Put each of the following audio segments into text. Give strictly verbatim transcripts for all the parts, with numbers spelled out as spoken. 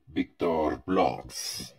Víctor Blogs.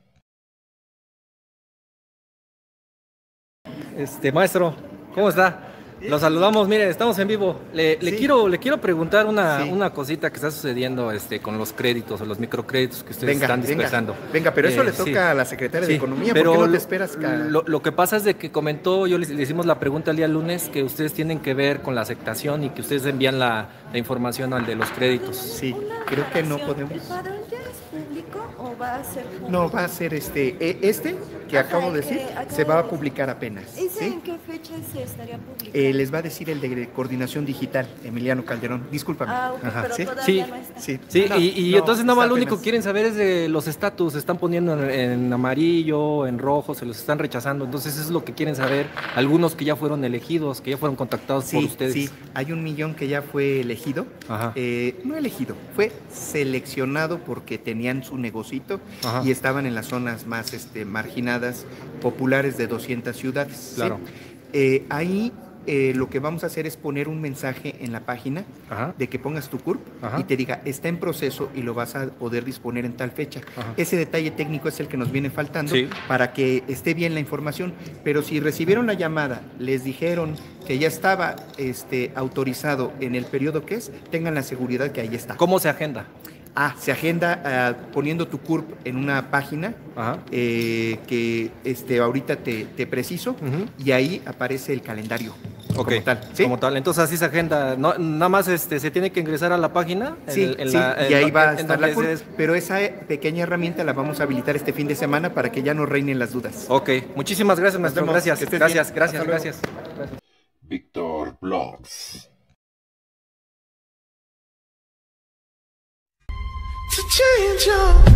Este maestro, ¿cómo está? Lo saludamos, mire, estamos en vivo. Le, le Sí. quiero, le quiero preguntar una, Sí. una cosita que está sucediendo este, con los créditos o los microcréditos que ustedes Venga, están venga, dispersando. venga, pero eso Eh, le toca sí. a la secretaria Sí, de Economía, pero ¿por qué no lo- te esperas? ca- Lo, lo que pasa es de que comentó, yo le, le hicimos la pregunta el día lunes, que ustedes tienen que ver con la aceptación y que ustedes envían la, la información al de los créditos. Sí, Una creo que no aclaración, podemos. ¿El padrón ya es público o va a ser público? No, va a ser este, e- este que Ajá, acabo de el que decir, acabo se va de a decir. publicar apenas. ¿Ese ¿sí? en qué fecha se estaría publicando? Eh, les va a decir el de Coordinación Digital, Emiliano Calderón. Discúlpame. Ah, ok, Ajá. pero ¿Sí? todavía Sí. no está. Sí, Sí, No, y, y no, entonces nada más está lo único apenas. que quieren saber es de los estatus, se están poniendo en, en amarillo, en rojo, se los están rechazando, entonces eso es lo que quieren saber algunos que ya fueron elegidos, que ya fueron contactados por Sí, ustedes. sí, hay un millón que ya fue elegido, Ajá. eh, no elegido, fue seleccionado porque tenían su negocito Ajá. y estaban en las zonas más este, marginadas, populares de doscientas ciudades. ¿sí? Claro. Eh, ahí eh, lo que vamos a hacer es poner un mensaje en la página Ajá. de que pongas tu C U R P Ajá. y te diga, está en proceso y lo vas a poder disponer en tal fecha. Ajá. Ese detalle técnico es el que nos viene faltando Sí. para que esté bien la información, pero si recibieron la llamada, les dijeron que ya estaba este, autorizado en el periodo que es, tengan la seguridad que ahí está. ¿Cómo se agenda? Ah, se agenda ah, poniendo tu C U R P en una página Ajá. eh, que este, ahorita te, te preciso Ujú. y ahí aparece el calendario. Ok, como tal. ¿sí? como tal. Entonces así se agenda. No, nada más este, se tiene que ingresar a la página. en Sí, el- en sí, la- y en ahí do- va a en estar la donde C U R P, se- pero esa eh, pequeña herramienta la vamos a habilitar este fin de semana para que ya no reinen las dudas. Ok, muchísimas gracias, maestro. vemos. Gracias, Que estés gracias, bien. gracias, Hasta luego. gracias. Víctor Blogs. To change your